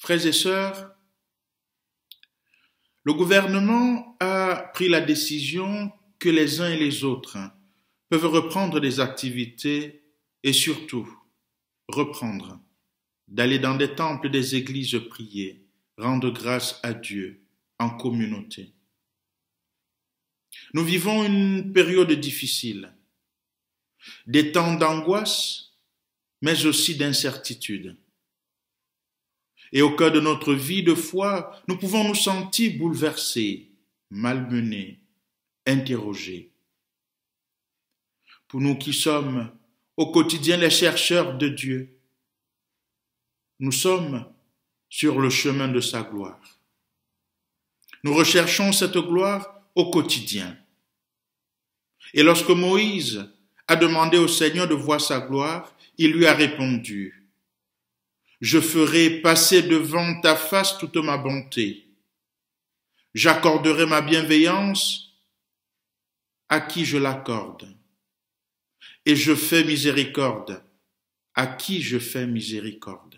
Frères et sœurs, le gouvernement a pris la décision que les uns et les autres peuvent reprendre des activités et surtout reprendre d'aller dans des temples, des églises prier, rendre grâce à Dieu en communauté. Nous vivons une période difficile, des temps d'angoisse, mais aussi d'incertitude. Et au cœur de notre vie de foi, nous pouvons nous sentir bouleversés, malmenés, interrogés. Pour nous qui sommes au quotidien les chercheurs de Dieu, nous sommes sur le chemin de sa gloire. Nous recherchons cette gloire au quotidien. Et lorsque Moïse a demandé au Seigneur de voir sa gloire, il lui a répondu: je ferai passer devant ta face toute ma bonté. J'accorderai ma bienveillance à qui je l'accorde. Et je fais miséricorde à qui je fais miséricorde.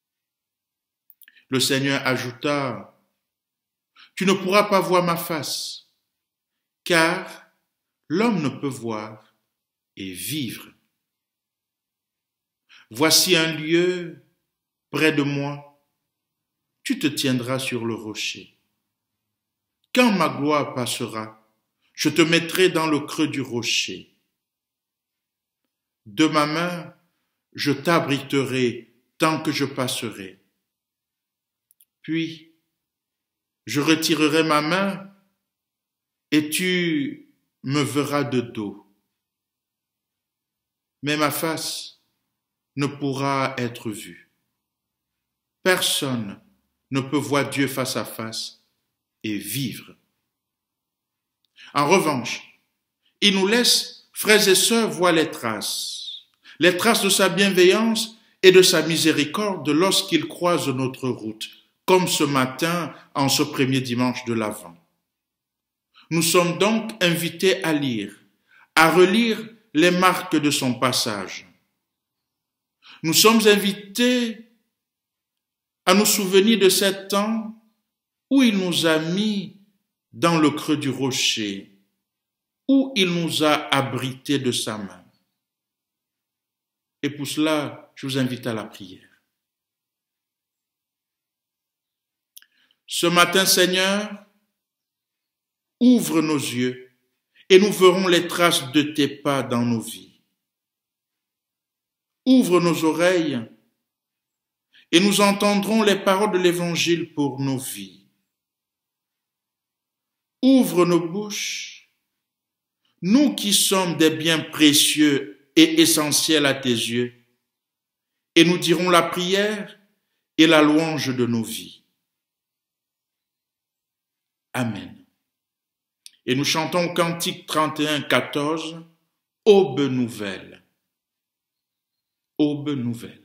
Le Seigneur ajouta: tu ne pourras pas voir ma face, car l'homme ne peut voir et vivre. Voici un lieu près de moi, tu te tiendras sur le rocher. Quand ma gloire passera, je te mettrai dans le creux du rocher. De ma main, je t'abriterai tant que je passerai. Puis, je retirerai ma main et tu me verras de dos. Mais ma face ne pourra être vue. Personne ne peut voir Dieu face à face et vivre. En revanche, il nous laisse, frères et sœurs, voir les traces de sa bienveillance et de sa miséricorde lorsqu'il croise notre route, comme ce matin en ce premier dimanche de l'Avent. Nous sommes donc invités à lire, à relire les marques de son passage. Nous sommes invités à nous souvenir de cet temps où il nous a mis dans le creux du rocher, où il nous a abrités de sa main. Et pour cela, je vous invite à la prière. Ce matin, Seigneur, ouvre nos yeux et nous verrons les traces de tes pas dans nos vies. Ouvre nos oreilles et nous entendrons les paroles de l'Évangile pour nos vies. Ouvre nos bouches, nous qui sommes des biens précieux et essentiels à tes yeux, et nous dirons la prière et la louange de nos vies. Amen. Et nous chantons au cantique 31, 14, Aube nouvelle. Aube nouvelle.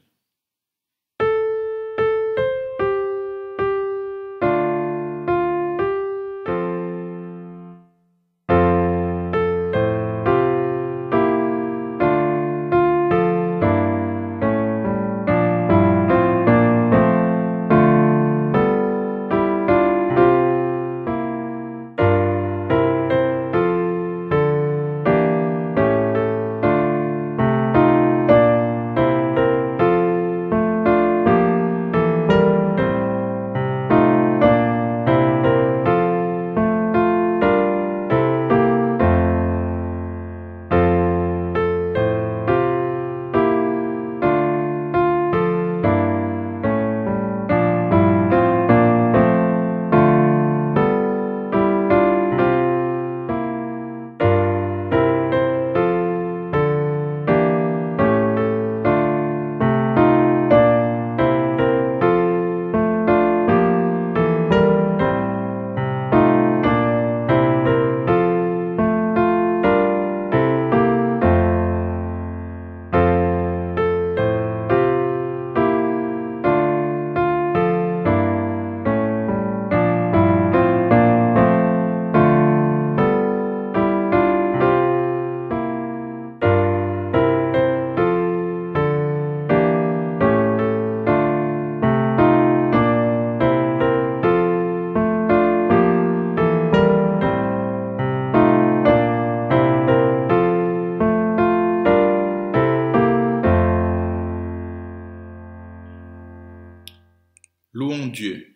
Dieu.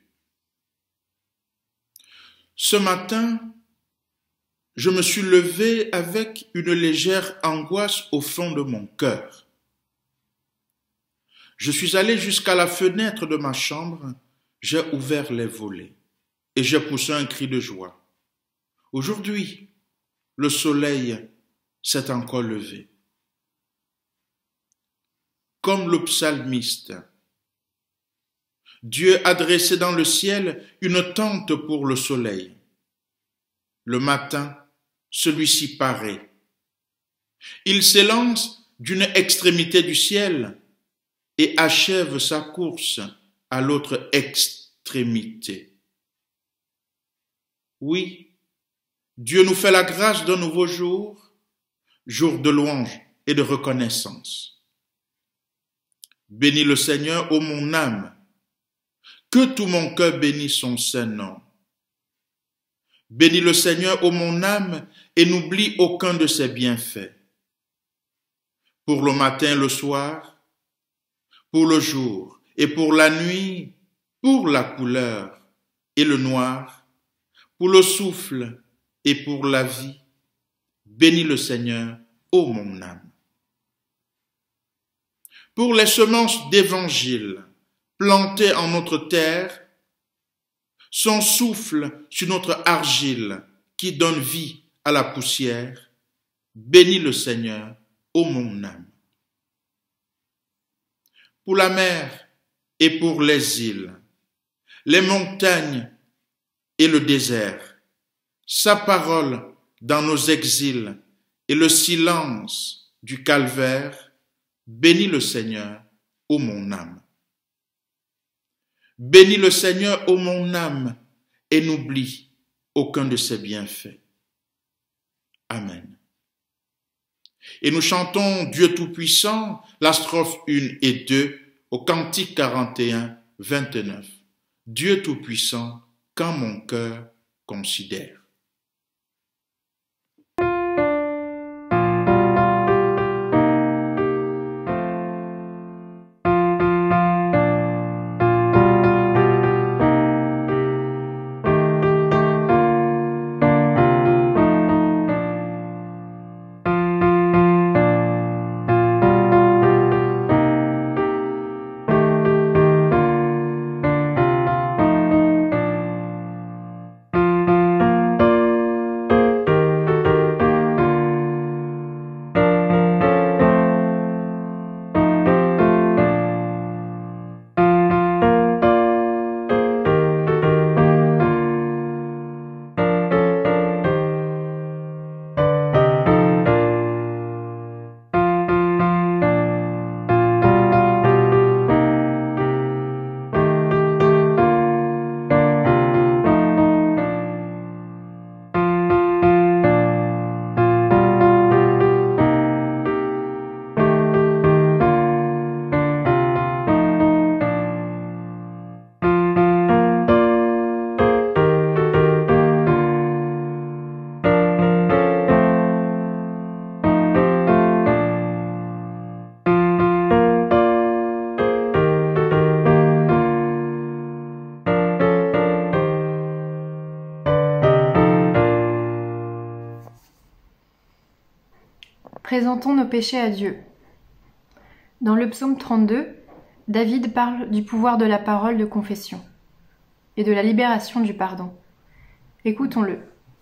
Ce matin, je me suis levé avec une légère angoisse au fond de mon cœur. Je suis allé jusqu'à la fenêtre de ma chambre, j'ai ouvert les volets et j'ai poussé un cri de joie. Aujourd'hui, le soleil s'est encore levé. Comme le psalmiste, Dieu a dressé dans le ciel une tente pour le soleil. Le matin, celui-ci paraît. Il s'élance d'une extrémité du ciel et achève sa course à l'autre extrémité. Oui, Dieu nous fait la grâce d'un nouveau jour, jour de louange et de reconnaissance. Bénis le Seigneur, ô mon âme, que tout mon cœur bénisse son saint nom. Bénis le Seigneur, ô mon âme, et n'oublie aucun de ses bienfaits. Pour le matin et le soir, pour le jour et pour la nuit, pour la couleur et le noir, pour le souffle et pour la vie, bénis le Seigneur, ô mon âme. Pour les semences d'évangile plantées en notre terre, son souffle sur notre argile qui donne vie à la poussière, bénis le Seigneur, ô mon âme. Pour la mer et pour les îles, les montagnes et le désert, sa parole dans nos exils et le silence du calvaire, bénis le Seigneur, ô mon âme. Bénis le Seigneur, ô mon âme, et n'oublie aucun de ses bienfaits. Amen. Et nous chantons Dieu Tout-Puissant, la strophe 1 et 2, au Cantique 41, 29. Dieu Tout-Puissant, quand mon cœur considère. Présentons nos péchés à Dieu. Dans le psaume 32, David parle du pouvoir de la parole de confession et de la libération du pardon. Écoutons-le.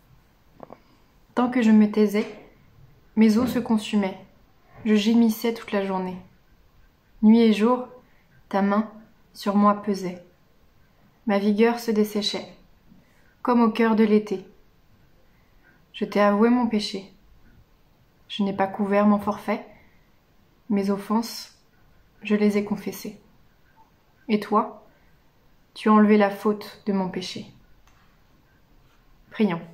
Tant que je me taisais, mes os se consumaient, je gémissais toute la journée. Nuit et jour, ta main sur moi pesait. Ma vigueur se desséchait, comme au cœur de l'été. Je t'ai avoué mon péché. Je n'ai pas couvert mon forfait, mes offenses, je les ai confessées. Et toi, tu as enlevé la faute de mon péché. Prions.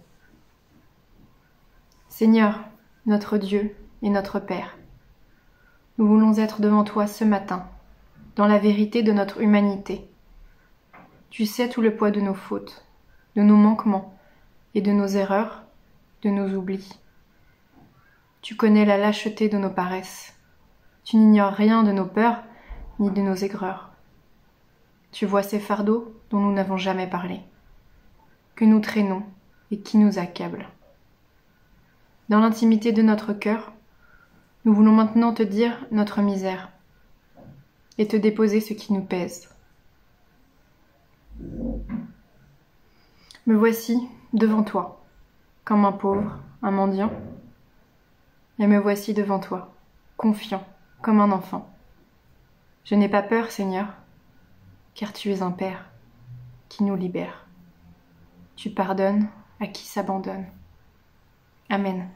Seigneur, notre Dieu et notre Père, nous voulons être devant toi ce matin, dans la vérité de notre humanité. Tu sais tout le poids de nos fautes, de nos manquements et de nos erreurs, de nos oublis. Tu connais la lâcheté de nos paresses. Tu n'ignores rien de nos peurs ni de nos aigreurs. tu vois ces fardeaux dont nous n'avons jamais parlé, que nous traînons et qui nous accablent. Dans l'intimité de notre cœur, nous voulons maintenant te dire notre misère et te déposer ce qui nous pèse. Me voici devant toi, comme un pauvre, un mendiant, et me voici devant toi, confiant, comme un enfant. Je n'ai pas peur, Seigneur, car tu es un Père qui nous libère. Tu pardonnes à qui s'abandonne. Amen.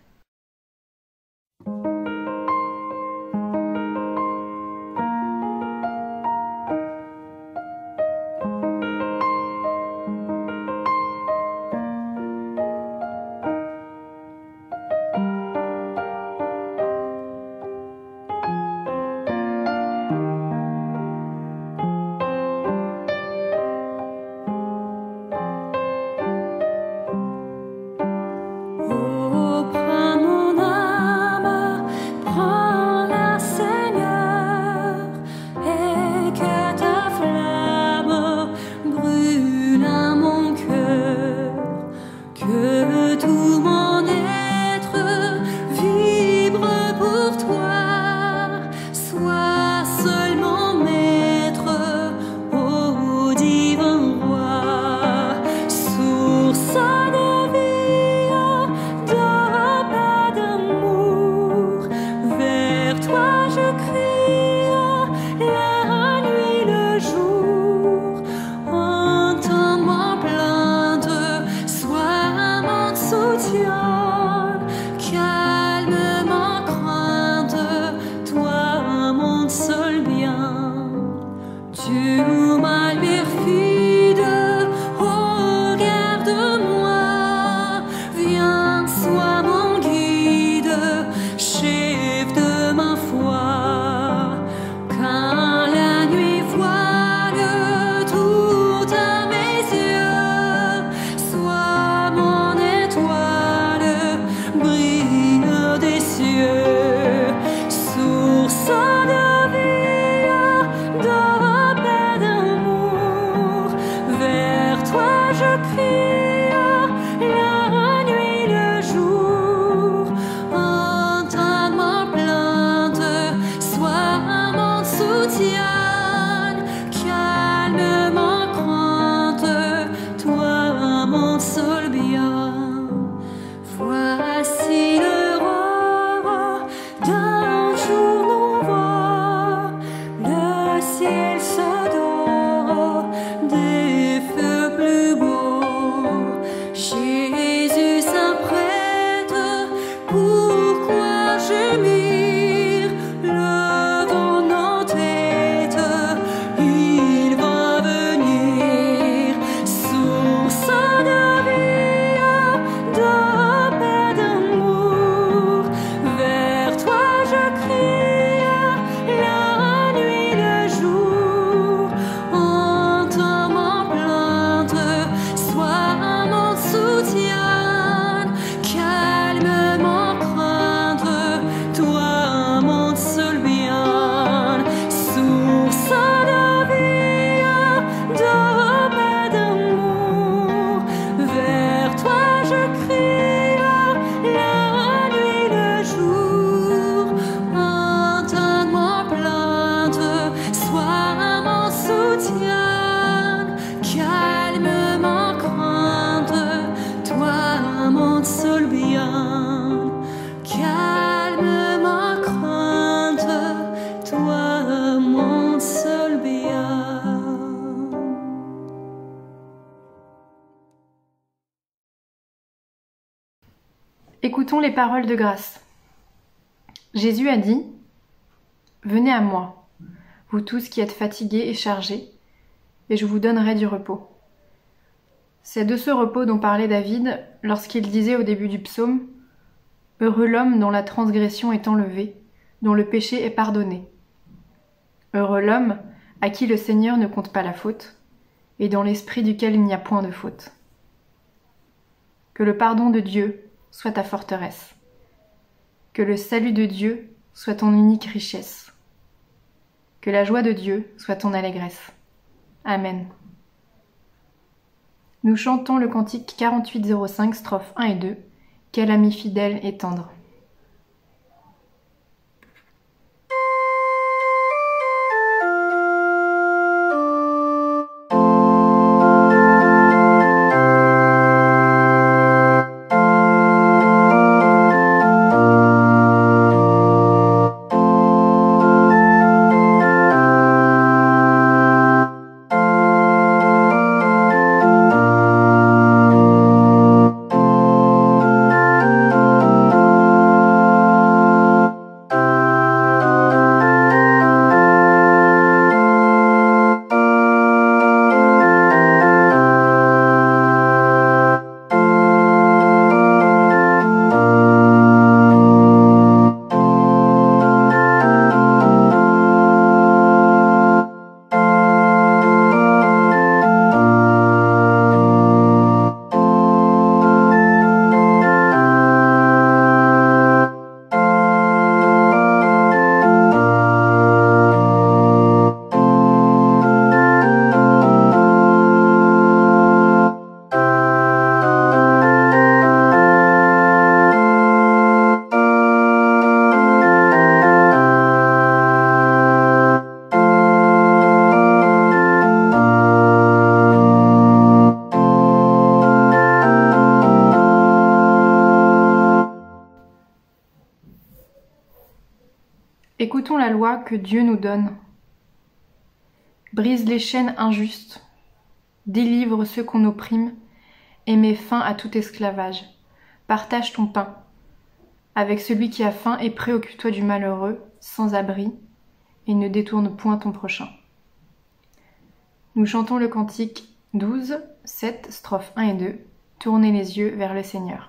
Écoutons les paroles de grâce. Jésus a dit « Venez à moi, vous tous qui êtes fatigués et chargés, et je vous donnerai du repos. » C'est de ce repos dont parlait David lorsqu'il disait au début du psaume « Heureux l'homme dont la transgression est enlevée, dont le péché est pardonné. Heureux l'homme à qui le Seigneur ne compte pas la faute, et dans l'esprit duquel il n'y a point de faute. Que le pardon de Dieu soit ta forteresse. Que le salut de Dieu soit ton unique richesse. Que la joie de Dieu soit ton allégresse. Amen. Nous chantons le cantique 4805, strophes 1 et 2. Quel ami fidèle et tendre. Écoutons la loi que Dieu nous donne. Brise les chaînes injustes, délivre ceux qu'on opprime et mets fin à tout esclavage. Partage ton pain avec celui qui a faim et préoccupe-toi du malheureux, sans abri, et ne détourne point ton prochain. Nous chantons le cantique 12, 7, strophes 1 et 2. Tournez les yeux vers le Seigneur.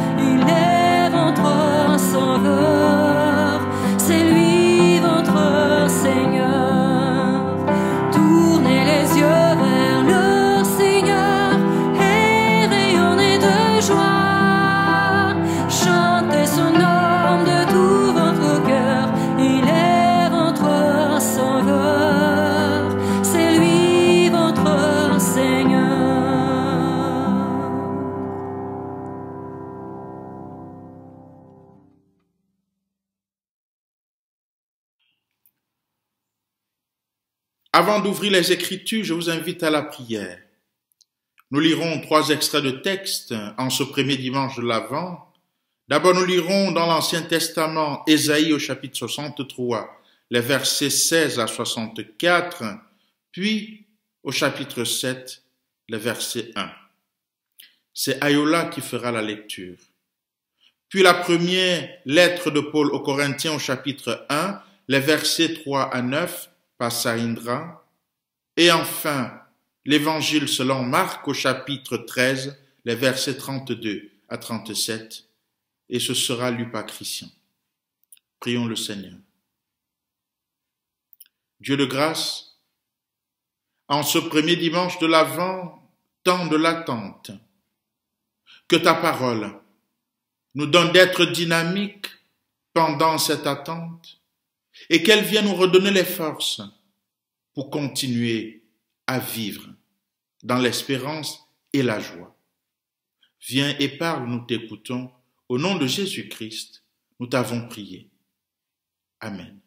C'est lui votre Avant d'ouvrir les Écritures, je vous invite à la prière. Nous lirons 3 extraits de texte en ce premier dimanche de l'Avent. D'abord, nous lirons dans l'Ancien Testament Ésaïe au chapitre 63, les versets 16 à 64, puis au chapitre 7, les versets 1. C'est Ayola qui fera la lecture. Puis la première lettre de Paul aux Corinthiens au chapitre 1, les versets 3 à 9, par Saindra. Et enfin, l'Évangile selon Marc au chapitre 13, les versets 32 à 37, et ce sera lu par Christian. Prions le Seigneur. Dieu de grâce, en ce premier dimanche de l'Avent, temps de l'attente, que ta parole nous donne d'être dynamiques pendant cette attente et qu'elle vienne nous redonner les forces pour continuer à vivre dans l'espérance et la joie. Viens et parle, nous t'écoutons. Au nom de Jésus-Christ, nous t'avons prié. Amen.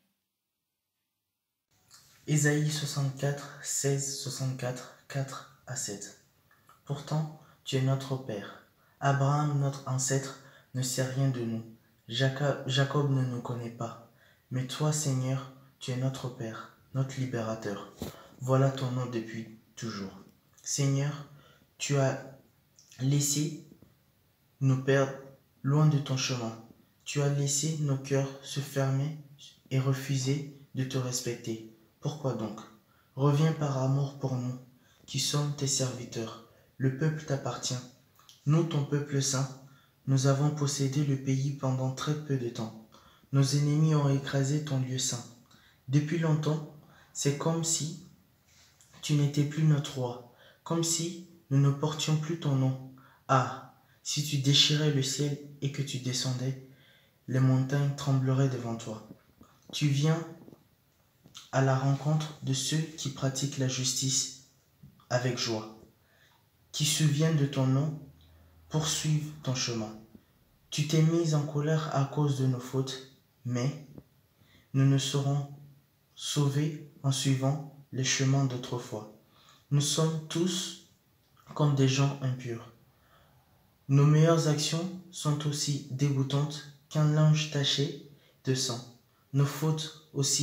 Ésaïe 64, 16, 64, 4 à 7. Pourtant, tu es notre Père. Abraham, notre ancêtre, ne sait rien de nous. Jacob ne nous connaît pas. Mais toi, Seigneur, tu es notre Père, notre libérateur. Voilà ton nom depuis toujours. Seigneur, tu as laissé nous perdre loin de ton chemin. Tu as laissé nos cœurs se fermer et refuser de te respecter. Pourquoi donc? Reviens par amour pour nous, qui sommes tes serviteurs. Le peuple t'appartient. Nous, ton peuple saint, nous avons possédé le pays pendant très peu de temps. Nos ennemis ont écrasé ton lieu saint. Depuis longtemps, c'est comme si tu n'étais plus notre roi, comme si nous ne portions plus ton nom. Ah, si tu déchirais le ciel et que tu descendais, les montagnes trembleraient devant toi. Tu viens à la rencontre de ceux qui pratiquent la justice avec joie, qui se souviennent de ton nom, poursuivent ton chemin. Tu t'es mis en colère à cause de nos fautes, mais nous ne serons sauvés en suivant les chemins d'autrefois. Nous sommes tous comme des gens impurs. Nos meilleures actions sont aussi dégoûtantes qu'un linge taché de sang. Nos fautes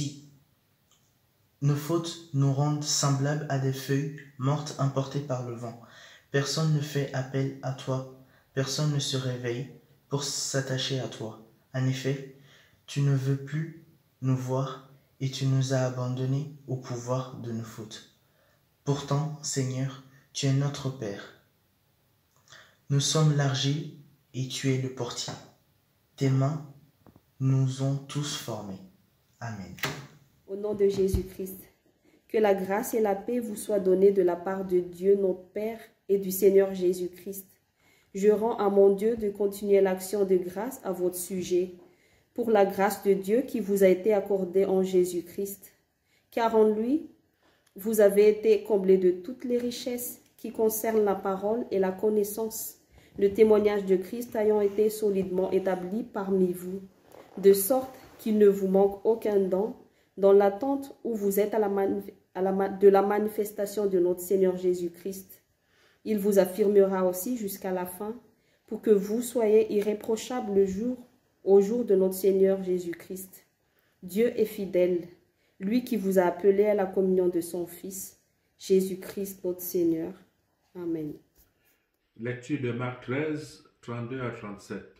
nous rendent semblables à des feuilles mortes emportées par le vent. Personne ne fait appel à toi, personne ne se réveille pour s'attacher à toi. En effet, tu ne veux plus nous voir et tu nous as abandonnés au pouvoir de nos fautes. Pourtant, Seigneur, tu es notre Père. Nous sommes l'argile et tu es le portier. Tes mains nous ont tous formés. Amen. Au nom de Jésus-Christ, que la grâce et la paix vous soient données de la part de Dieu notre Père et du Seigneur Jésus-Christ. Je rends à mon Dieu de continuer l'action de grâce à votre sujet, pour la grâce de Dieu qui vous a été accordée en Jésus-Christ. Car en lui, vous avez été comblés de toutes les richesses qui concernent la parole et la connaissance, le témoignage de Christ ayant été solidement établi parmi vous, de sorte qu'il ne vous manque aucun don, dans l'attente où vous êtes de la manifestation de notre Seigneur Jésus-Christ. Il vous affirmera aussi jusqu'à la fin, pour que vous soyez irréprochables au jour de notre Seigneur Jésus-Christ. Dieu est fidèle, lui qui vous a appelé à la communion de son Fils, Jésus-Christ notre Seigneur. Amen. Lecture de Marc 13, 32 à 37.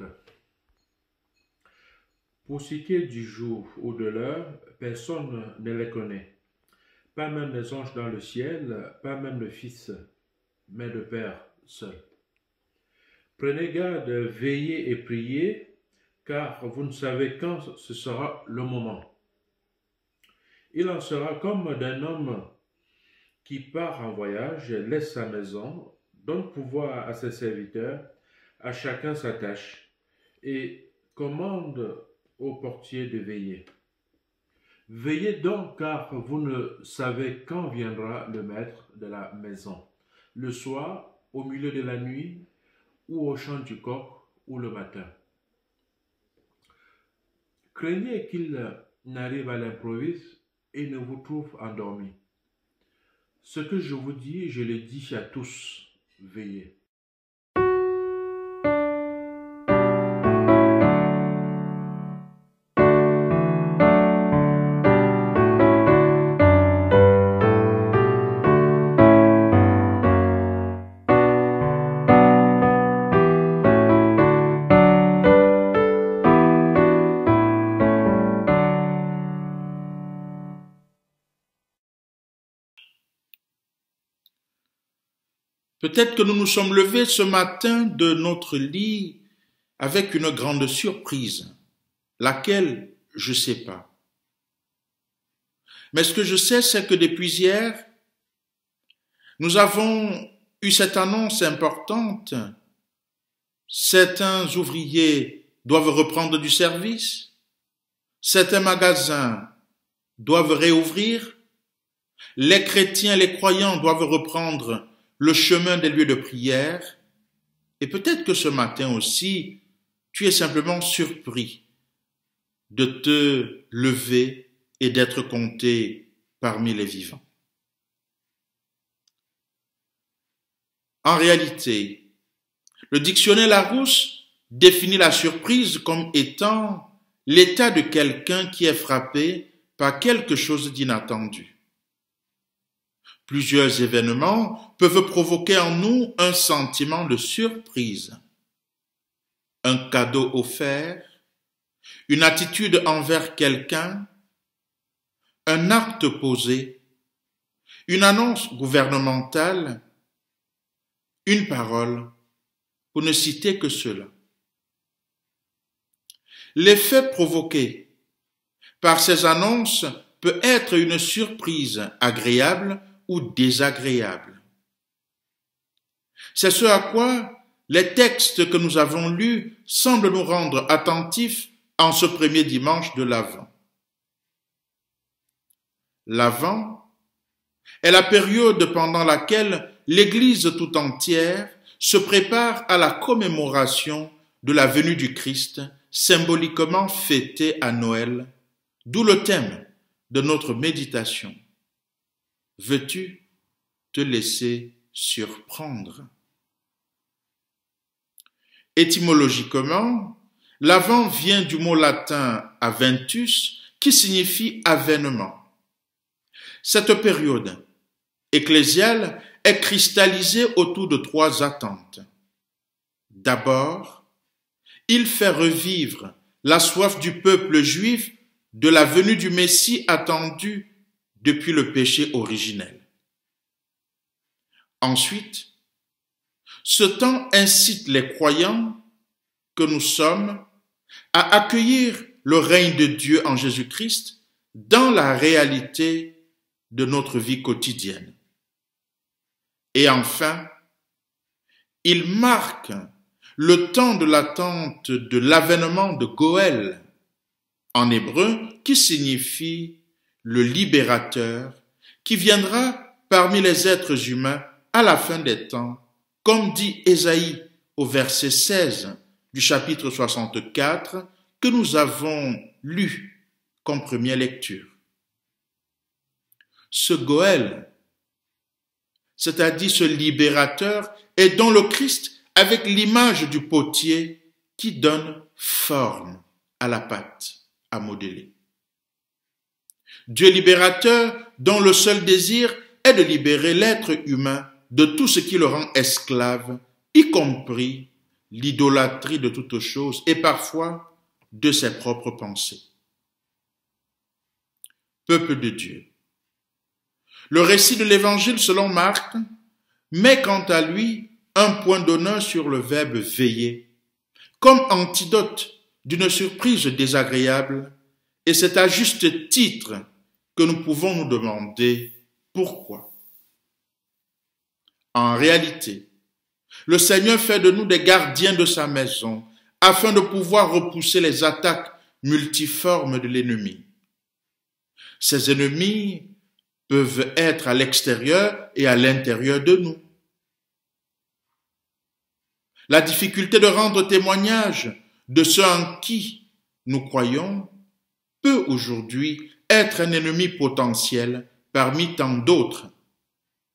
Pour ce qui est du jour ou de l'heure, personne ne les connaît. Pas même les anges dans le ciel, pas même le Fils, mais le Père seul. Prenez garde, veillez et priez, car vous ne savez quand ce sera le moment. Il en sera comme d'un homme qui part en voyage, laisse sa maison, donne pouvoir à ses serviteurs, à chacun sa tâche, et commande au portier de veiller. Veillez donc, car vous ne savez quand viendra le maître de la maison, le soir, au milieu de la nuit, ou au chant du coq, ou le matin. Craignez qu'il n'arrive à l'improviste et ne vous trouve endormi. Ce que je vous dis, je le dis à tous, veillez. Peut-être que nous nous sommes levés ce matin de notre lit avec une grande surprise, laquelle je ne sais pas. Mais ce que je sais, c'est que depuis hier, nous avons eu cette annonce importante. Certains ouvriers doivent reprendre du service, certains magasins doivent réouvrir, les chrétiens, les croyants doivent reprendre le chemin des lieux de prière, et peut-être que ce matin aussi, tu es simplement surpris de te lever et d'être compté parmi les vivants. En réalité, le dictionnaire Larousse définit la surprise comme étant l'état de quelqu'un qui est frappé par quelque chose d'inattendu. Plusieurs événements peuvent provoquer en nous un sentiment de surprise. Un cadeau offert, une attitude envers quelqu'un, un acte posé, une annonce gouvernementale, une parole, pour ne citer que cela. L'effet provoqué par ces annonces peut être une surprise agréable ou désagréable. C'est ce à quoi les textes que nous avons lus semblent nous rendre attentifs en ce premier dimanche de l'Avent. L'Avent est la période pendant laquelle l'Église tout entière se prépare à la commémoration de la venue du Christ, symboliquement fêtée à Noël, d'où le thème de notre méditation. Veux-tu te laisser surprendre? Étymologiquement, l'Avent vient du mot latin aventus qui signifie avènement. Cette période ecclésiale est cristallisée autour de trois attentes. D'abord, il fait revivre la soif du peuple juif de la venue du Messie attendu depuis le péché originel. Ensuite, ce temps incite les croyants que nous sommes à accueillir le règne de Dieu en Jésus-Christ dans la réalité de notre vie quotidienne. Et enfin, il marque le temps de l'attente de l'avènement de Goël, en hébreu, qui signifie le libérateur, qui viendra parmi les êtres humains à la fin des temps, comme dit Ésaïe au verset 16 du chapitre 64 que nous avons lu comme première lecture. Ce Goël, c'est-à-dire ce libérateur, est dans le Christ avec l'image du potier qui donne forme à la pâte à modeler. Dieu libérateur dont le seul désir est de libérer l'être humain de tout ce qui le rend esclave, y compris l'idolâtrie de toutes choses et parfois de ses propres pensées. Peuple de Dieu. Le récit de l'Évangile selon Marc met quant à lui un point d'honneur sur le verbe veiller, comme antidote d'une surprise désagréable, et c'est à juste titre que nous pouvons nous demander pourquoi. En réalité, le Seigneur fait de nous des gardiens de sa maison afin de pouvoir repousser les attaques multiformes de l'ennemi. Ces ennemis peuvent être à l'extérieur et à l'intérieur de nous. La difficulté de rendre témoignage de ce en qui nous croyons peut aujourd'hui être un ennemi potentiel parmi tant d'autres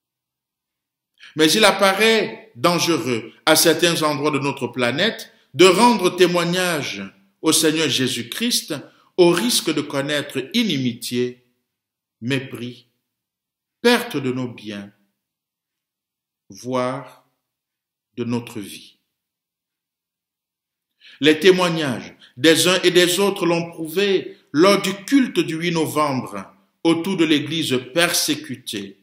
Mais il apparaît dangereux à certains endroits de notre planète de rendre témoignage au Seigneur Jésus-Christ au risque de connaître inimitié, mépris, perte de nos biens, voire de notre vie. Les témoignages des uns et des autres l'ont prouvé lors du culte du 8 novembre autour de l'Église persécutée.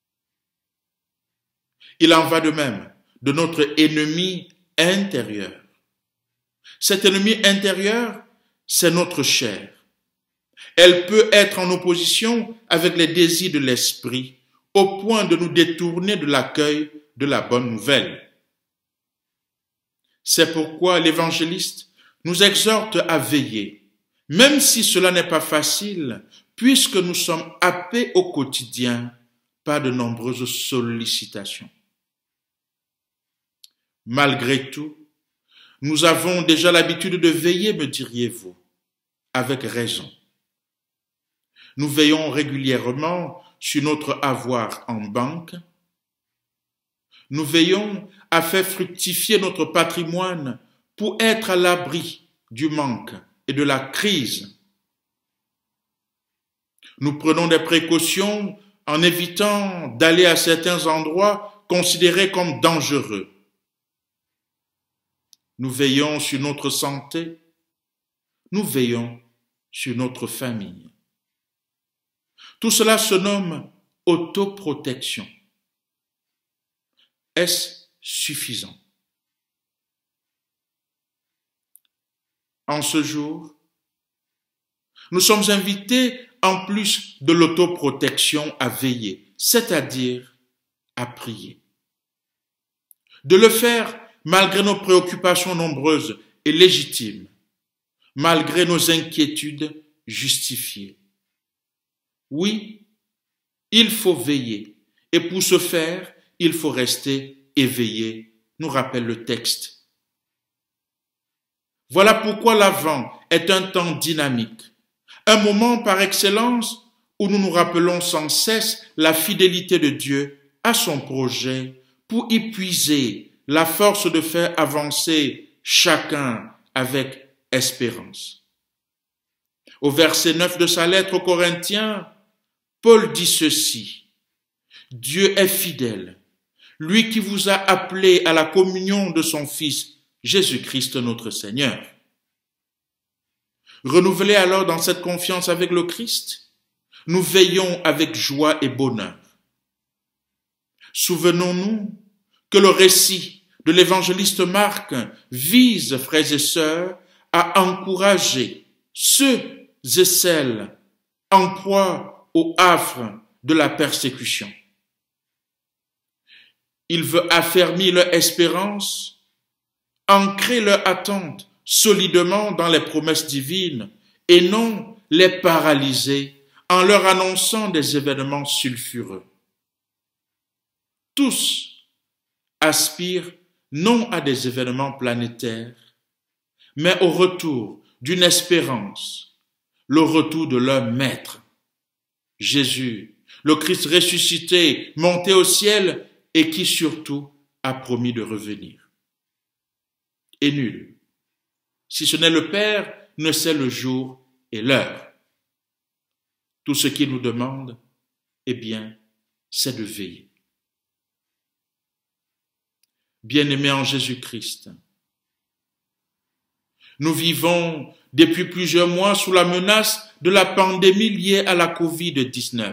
Il en va de même de notre ennemi intérieur. Cet ennemi intérieur, c'est notre chair. Elle peut être en opposition avec les désirs de l'esprit au point de nous détourner de l'accueil de la bonne nouvelle. C'est pourquoi l'évangéliste nous exhorte à veiller, même si cela n'est pas facile, puisque nous sommes happés au quotidien par de nombreuses sollicitations. Malgré tout, nous avons déjà l'habitude de veiller, me diriez-vous, avec raison. Nous veillons régulièrement sur notre avoir en banque. Nous veillons à faire fructifier notre patrimoine pour être à l'abri du manque et de la crise. Nous prenons des précautions en évitant d'aller à certains endroits considérés comme dangereux. Nous veillons sur notre santé. Nous veillons sur notre famille. Tout cela se nomme autoprotection. Est-ce suffisant? En ce jour, nous sommes invités, en plus de l'autoprotection, à veiller, c'est-à-dire à prier. De le faire malgré nos préoccupations nombreuses et légitimes, malgré nos inquiétudes justifiées. Oui, il faut veiller, et pour ce faire, il faut rester éveillé, nous rappelle le texte. Voilà pourquoi l'Avent est un temps dynamique, un moment par excellence où nous nous rappelons sans cesse la fidélité de Dieu à son projet pour y puiser la force de faire avancer chacun avec espérance. Au verset 9 de sa lettre aux Corinthiens, Paul dit ceci: Dieu est fidèle, lui qui vous a appelé à la communion de son Fils, Jésus-Christ notre Seigneur. Renouvelés alors dans cette confiance avec le Christ, nous veillons avec joie et bonheur. Souvenons-nous que le récit de l'évangéliste Marc vise, frères et sœurs, à encourager ceux et celles en proie au affre de la persécution. Il veut affermir leur espérance, ancrer leur attente solidement dans les promesses divines et non les paralyser en leur annonçant des événements sulfureux. Tous aspirent non à des événements planétaires, mais au retour d'une espérance, le retour de leur Maître, Jésus, le Christ ressuscité, monté au ciel et qui surtout a promis de revenir. Et nul, si ce n'est le Père, ne sait le jour et l'heure. Tout ce qu'il nous demande, eh bien, c'est de veiller. Bien-aimés en Jésus-Christ, nous vivons depuis plusieurs mois sous la menace de la pandémie liée à la Covid-19.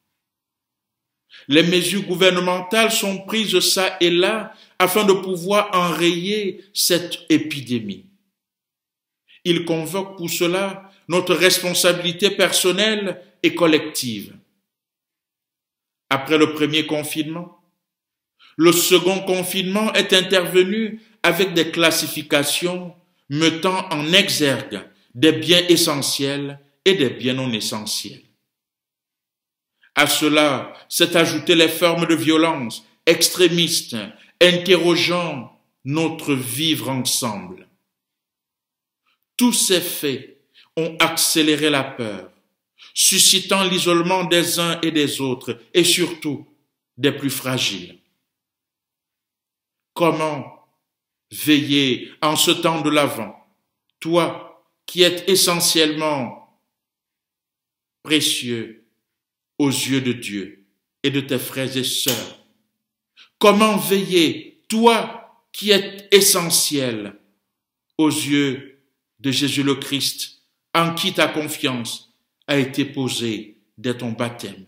Les mesures gouvernementales sont prises çà et là afin de pouvoir enrayer cette épidémie. Il convoque pour cela notre responsabilité personnelle et collective. Après le premier confinement, le second confinement est intervenu avec des classifications mettant en exergue des biens essentiels et des biens non essentiels. À cela s'est ajouté les formes de violence extrémistes, interrogeant notre vivre ensemble. Tous ces faits ont accéléré la peur, suscitant l'isolement des uns et des autres, et surtout des plus fragiles. Comment veiller en ce temps de l'Avent, toi qui es essentiellement précieux aux yeux de Dieu et de tes frères et sœurs? Comment veiller, toi qui es essentiel aux yeux de Jésus le Christ, en qui ta confiance a été posée dès ton baptême?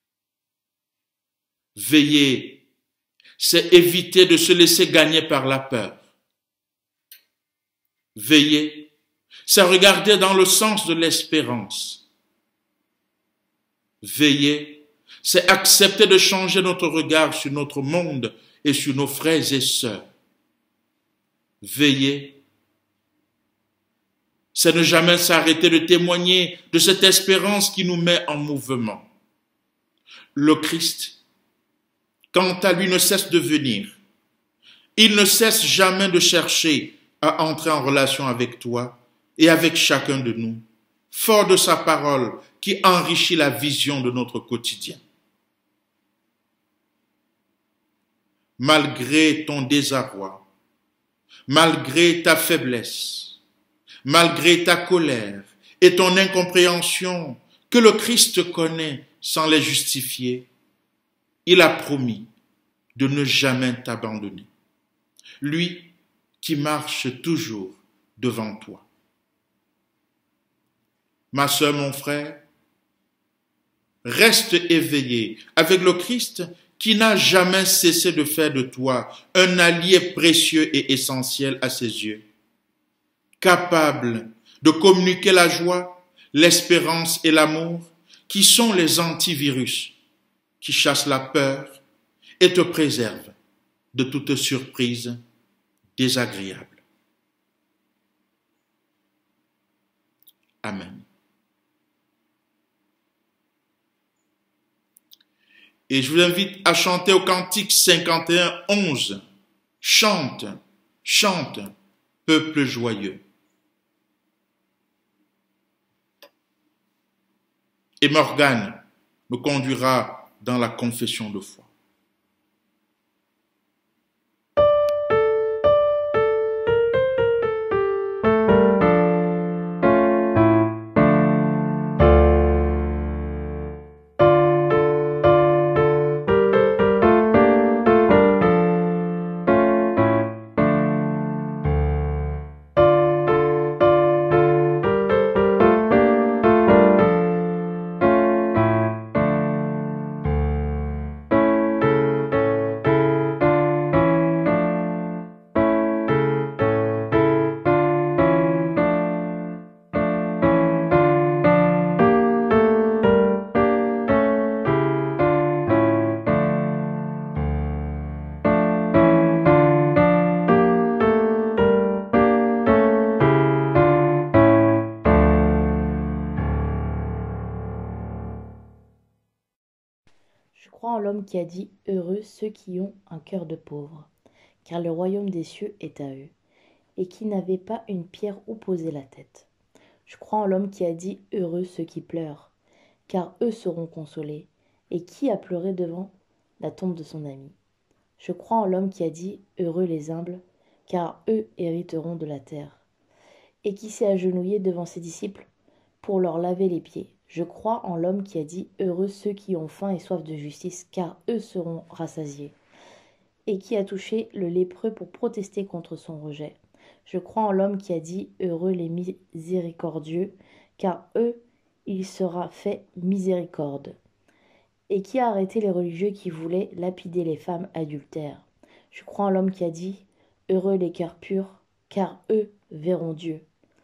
Veiller, c'est éviter de se laisser gagner par la peur. Veiller, c'est regarder dans le sens de l'espérance. Veiller, c'est accepter de changer notre regard sur notre monde et sur nos frères et sœurs. Veiller, c'est ne jamais s'arrêter de témoigner de cette espérance qui nous met en mouvement. Le Christ, quant à lui, ne cesse de venir. Il ne cesse jamais de chercher à entrer en relation avec toi et avec chacun de nous, fort de sa parole qui enrichit la vision de notre quotidien. Malgré ton désarroi, malgré ta faiblesse, malgré ta colère et ton incompréhension que le Christ connaît sans les justifier, il a promis de ne jamais t'abandonner. Lui qui marche toujours devant toi. Ma sœur, mon frère, reste éveillé avec le Christ qui n'a jamais cessé de faire de toi un allié précieux et essentiel à ses yeux, capable de communiquer la joie, l'espérance et l'amour qui sont les antivirus qui chassent la peur et te préservent de toute surprise désagréable. Amen. Et je vous invite à chanter au cantique 51, 11. Chante, chante, peuple joyeux. Et Morgane me conduira dans la confession de foi. Je crois en l'homme qui a dit « Heureux ceux qui ont un cœur de pauvre, car le royaume des cieux est à eux, et qui n'avaient pas une pierre où poser la tête. Je crois en l'homme qui a dit « Heureux ceux qui pleurent, car eux seront consolés, et qui a pleuré devant la tombe de son ami. Je crois en l'homme qui a dit « Heureux les humbles, car eux hériteront de la terre, et qui s'est agenouillé devant ses disciples pour leur laver les pieds. Je crois en l'homme qui a dit « Heureux ceux qui ont faim et soif de justice, car eux seront rassasiés. » Et qui a touché le lépreux pour protester contre son rejet. Je crois en l'homme qui a dit « Heureux les miséricordieux, car eux, il sera fait miséricorde. » Et qui a arrêté les religieux qui voulaient lapider les femmes adultères. Je crois en l'homme qui a dit « Heureux les cœurs purs, car eux verront Dieu. »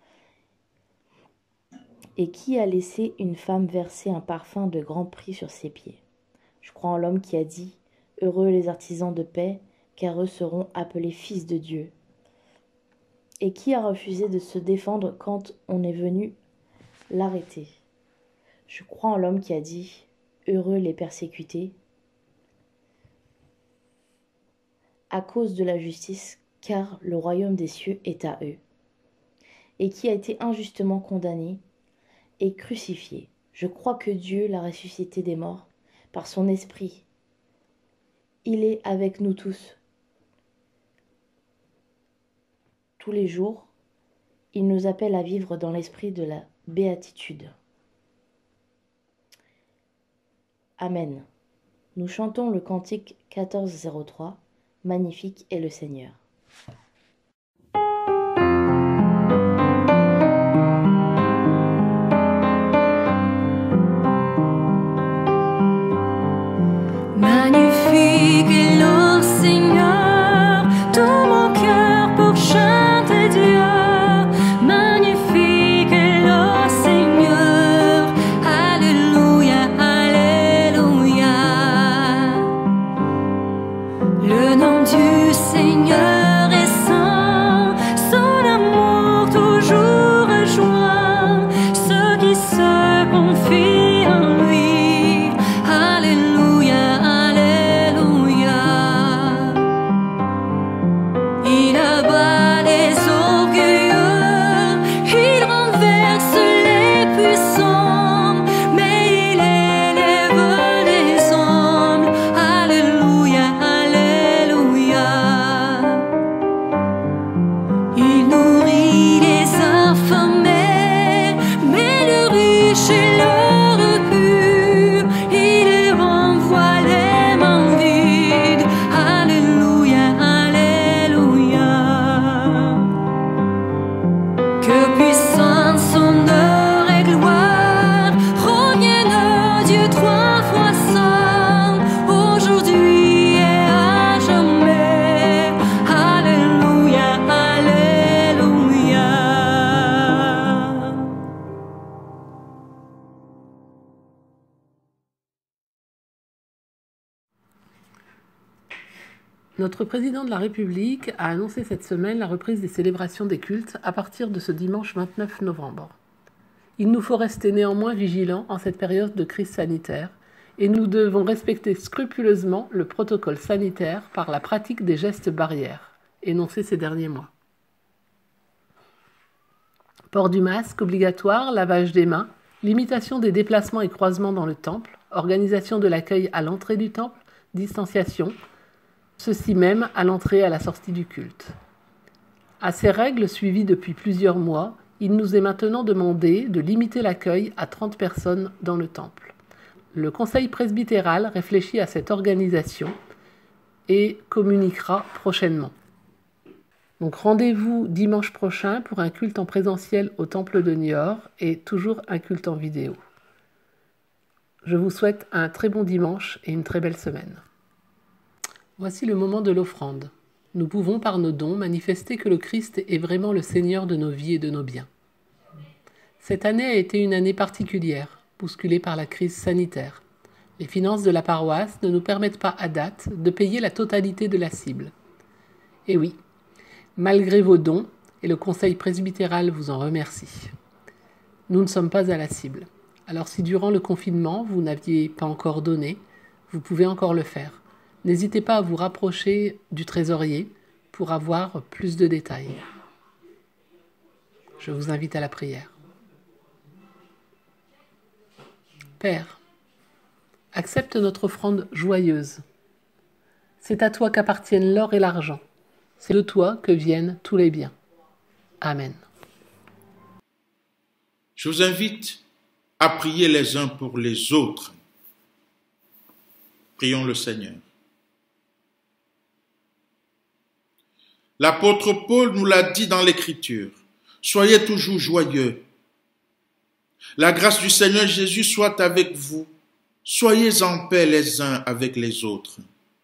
Et qui a laissé une femme verser un parfum de grand prix sur ses pieds. Je crois en l'homme qui a dit « Heureux les artisans de paix, car eux seront appelés fils de Dieu. » Et qui a refusé de se défendre quand on est venu l'arrêter. Je crois en l'homme qui a dit « Heureux les persécutés, à cause de la justice, car le royaume des cieux est à eux. » Et qui a été injustement condamné et crucifié. Je crois que Dieu l'a ressuscité des morts par son esprit. Il est avec nous tous. tous les jours, il nous appelle à vivre dans l'esprit de la béatitude. Amen. Nous chantons le cantique 1403, Magnifique est le Seigneur. Magnifique est le Seigneur, tout mon cœur pour chanter Dieu. Magnifique est le Seigneur, Alléluia, Alléluia. Le nom du Seigneur est saint, son amour toujours rejoint ceux qui se confient en lui. Alléluia, Alléluia. Il abat les orgueilleux, il renverse les puissants, mais il élève les hommes. Alléluia, Alléluia. Il nourrit les affamés, mais le riche et le repu, il les renvoie les mains vides. Alléluia, Alléluia. Que puissance, honneur et gloire reviennent Dieu trois fois saint, aujourd'hui et à jamais. Alléluia, Alléluia. Notre président de la République a annoncé cette semaine la reprise des célébrations des cultes à partir de ce dimanche 29 novembre. Il nous faut rester néanmoins vigilants en cette période de crise sanitaire et nous devons respecter scrupuleusement le protocole sanitaire par la pratique des gestes barrières, énoncés ces derniers mois. Port du masque obligatoire, lavage des mains, limitation des déplacements et croisements dans le temple, organisation de l'accueil à l'entrée du temple, distanciation, ceci même à l'entrée et à la sortie du culte. À ces règles suivies depuis plusieurs mois, il nous est maintenant demandé de limiter l'accueil à 30 personnes dans le temple. Le conseil presbytéral réfléchit à cette organisation et communiquera prochainement. Donc rendez-vous dimanche prochain pour un culte en présentiel au temple de Niort et toujours un culte en vidéo. Je vous souhaite un très bon dimanche et une très belle semaine. Voici le moment de l'offrande. Nous pouvons par nos dons manifester que le Christ est vraiment le Seigneur de nos vies et de nos biens. Cette année a été une année particulière, bousculée par la crise sanitaire. Les finances de la paroisse ne nous permettent pas à date de payer la totalité de la cible. Et oui, malgré vos dons, et le conseil presbytéral vous en remercie, nous ne sommes pas à la cible. Alors si durant le confinement, vous n'aviez pas encore donné, vous pouvez encore le faire. N'hésitez pas à vous rapprocher du trésorier pour avoir plus de détails. Je vous invite à la prière. Père, accepte notre offrande joyeuse. C'est à toi qu'appartiennent l'or et l'argent. C'est de toi que viennent tous les biens. Amen. Je vous invite à prier les uns pour les autres. Prions le Seigneur. L'apôtre Paul nous l'a dit dans l'Écriture. Soyez toujours joyeux. La grâce du Seigneur Jésus soit avec vous. Soyez en paix les uns avec les autres.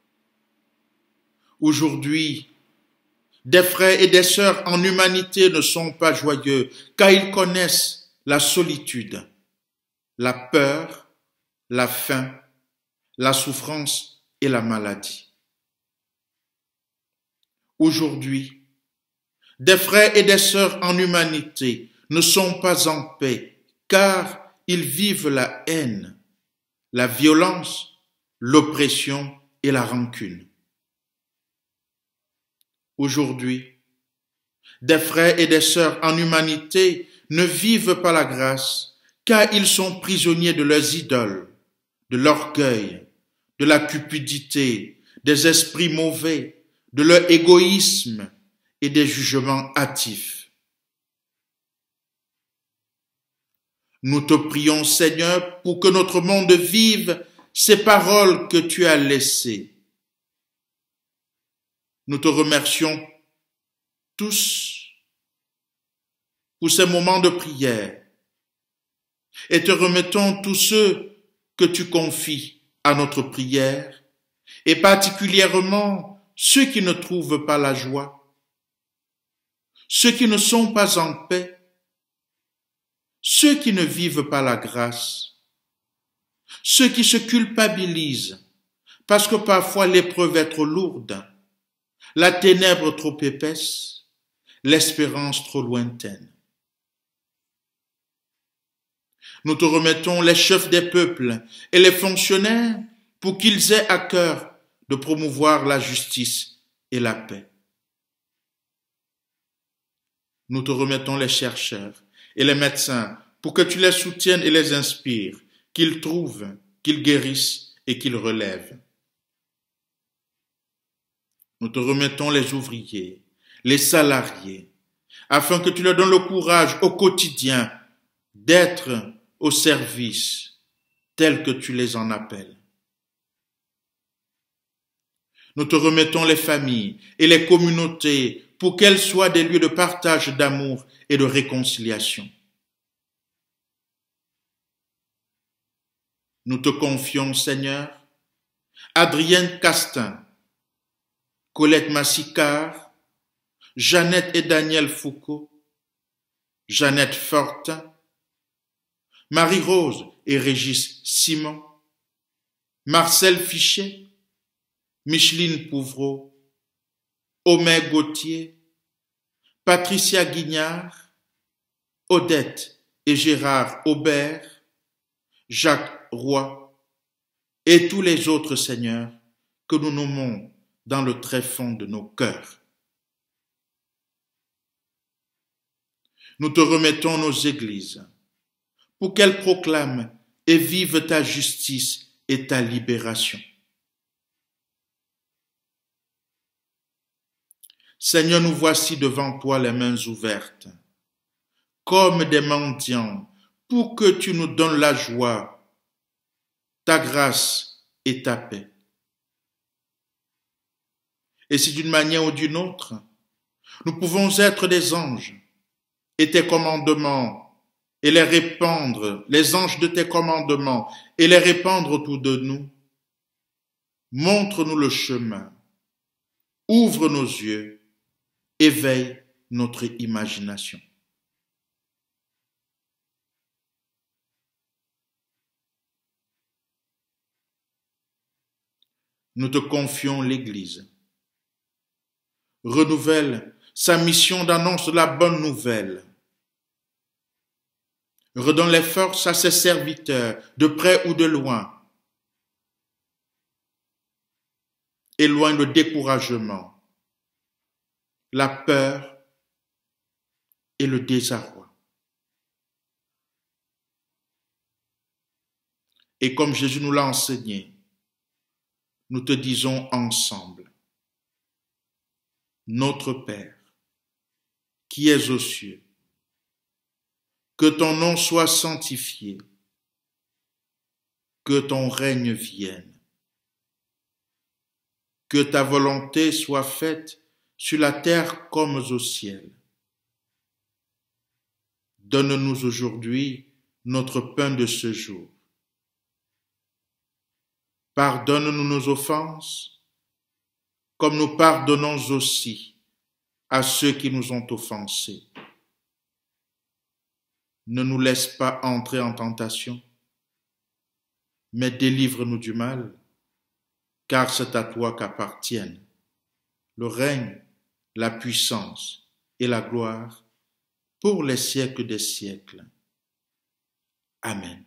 Aujourd'hui, des frères et des sœurs en humanité ne sont pas joyeux, car ils connaissent la solitude, la peur, la faim, la souffrance et la maladie. Aujourd'hui, des frères et des sœurs en humanité ne sont pas en paix, car ils vivent la haine, la violence, l'oppression et la rancune. Aujourd'hui, des frères et des sœurs en humanité ne vivent pas la grâce, car ils sont prisonniers de leurs idoles, de l'orgueil, de la cupidité, des esprits mauvais, de leur égoïsme et des jugements hâtifs. Nous te prions, Seigneur, pour que notre monde vive ces paroles que tu as laissées. Nous te remercions tous pour ces moments de prière et te remettons tous ceux que tu confies à notre prière et particulièrement ceux qui ne trouvent pas la joie, ceux qui ne sont pas en paix, ceux qui ne vivent pas la grâce, ceux qui se culpabilisent parce que parfois l'épreuve est trop lourde, la ténèbre trop épaisse, l'espérance trop lointaine. Nous te remettons les chefs des peuples et les fonctionnaires pour qu'ils aient à cœur de promouvoir la justice et la paix. Nous te remettons les chercheurs et les médecins pour que tu les soutiennes et les inspires, qu'ils trouvent, qu'ils guérissent et qu'ils relèvent. Nous te remettons les ouvriers, les salariés, afin que tu leur donnes le courage au quotidien d'être au service tel que tu les en appelles. Nous te remettons les familles et les communautés pour qu'elles soient des lieux de partage d'amour et de réconciliation. Nous te confions, Seigneur, Adrienne Castin, Colette Massicard, Jeannette et Daniel Foucault, Jeannette Fortin, Marie-Rose et Régis Simon, Marcel Fichet, Micheline Pouvreau, Omer Gauthier, Patricia Guignard, Odette et Gérard Aubert, Jacques Roy et tous les autres seigneurs que nous nommons dans le tréfonds de nos cœurs. Nous te remettons nos églises pour qu'elles proclament et vivent ta justice et ta libération. Seigneur, nous voici devant toi les mains ouvertes, comme des mendiants, pour que tu nous donnes la joie, ta grâce et ta paix. Et si d'une manière ou d'une autre, nous pouvons être des anges et tes commandements et les répandre, les anges de tes commandements et les répandre autour de nous, montre-nous le chemin, ouvre nos yeux, éveille notre imagination. Nous te confions l'Église. Renouvelle sa mission d'annonce de la bonne nouvelle. Redonne les forces à ses serviteurs, de près ou de loin. Éloigne le découragement, la peur et le désarroi. Et comme Jésus nous l'a enseigné, nous te disons ensemble, notre Père, qui es aux cieux, que ton nom soit sanctifié, que ton règne vienne, que ta volonté soit faite sur la terre comme au ciel. Donne-nous aujourd'hui notre pain de ce jour. Pardonne-nous nos offenses, comme nous pardonnons aussi à ceux qui nous ont offensés. Ne nous laisse pas entrer en tentation, mais délivre-nous du mal, car c'est à toi qu'appartiennent le règne, la puissance et la gloire pour les siècles des siècles. Amen.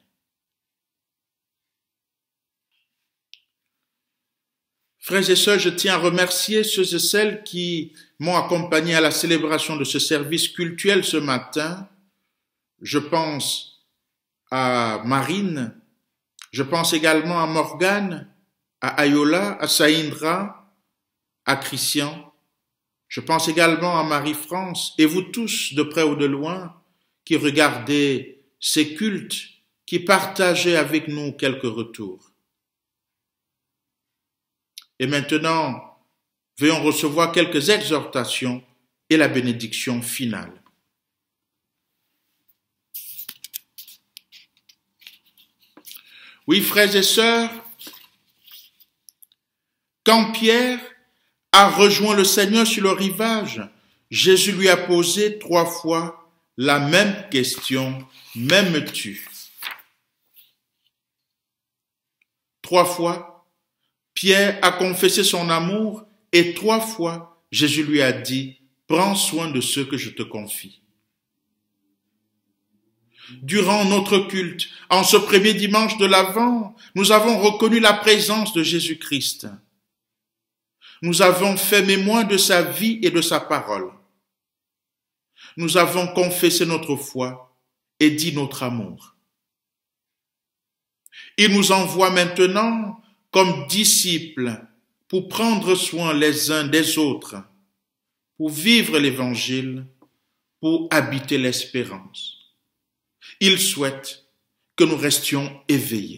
Frères et sœurs, je tiens à remercier ceux et celles qui m'ont accompagné à la célébration de ce service cultuel ce matin. Je pense à Marine, je pense également à Morgane, à Ayola, à Saïndra, à Christian. Je pense également à Marie-France et vous tous, de près ou de loin, qui regardez ces cultes, qui partagez avec nous quelques retours. Et maintenant, veuillons recevoir quelques exhortations et la bénédiction finale. Oui, frères et sœurs, quand Pierre a rejoint le Seigneur sur le rivage, Jésus lui a posé 3 fois la même question, m'aimes-tu? 3 fois, Pierre a confessé son amour et 3 fois, Jésus lui a dit, prends soin de ceux que je te confie. Durant notre culte, en ce premier dimanche de l'Avent, nous avons reconnu la présence de Jésus-Christ. Nous avons fait mémoire de sa vie et de sa parole. Nous avons confessé notre foi et dit notre amour. Il nous envoie maintenant comme disciples pour prendre soin les uns des autres, pour vivre l'Évangile, pour habiter l'espérance. Il souhaite que nous restions éveillés.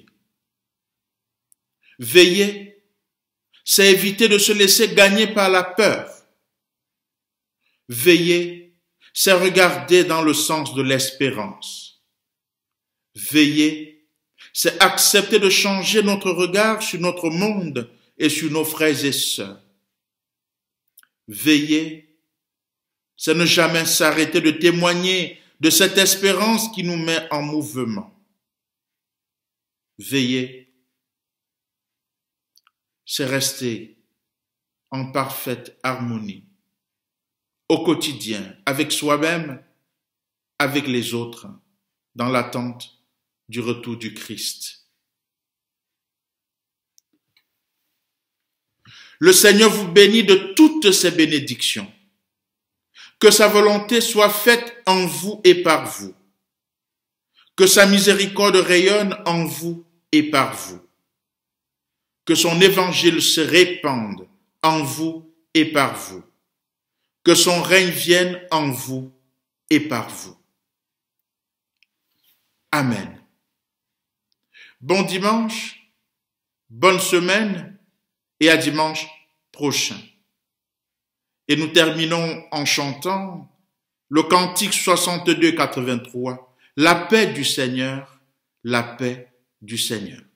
Veiller, c'est éviter de se laisser gagner par la peur. Veiller, c'est regarder dans le sens de l'espérance. Veiller, c'est accepter de changer notre regard sur notre monde et sur nos frères et sœurs. Veiller, c'est ne jamais s'arrêter de témoigner de cette espérance qui nous met en mouvement. Veiller, c'est rester en parfaite harmonie au quotidien, avec soi-même, avec les autres, dans l'attente du retour du Christ. Le Seigneur vous bénit de toutes ses bénédictions. Que sa volonté soit faite en vous et par vous. Que sa miséricorde rayonne en vous et par vous. Que son évangile se répande en vous et par vous. Que son règne vienne en vous et par vous. Amen. Bon dimanche, bonne semaine et à dimanche prochain. Et nous terminons en chantant le cantique 62-83, la paix du Seigneur, la paix du Seigneur.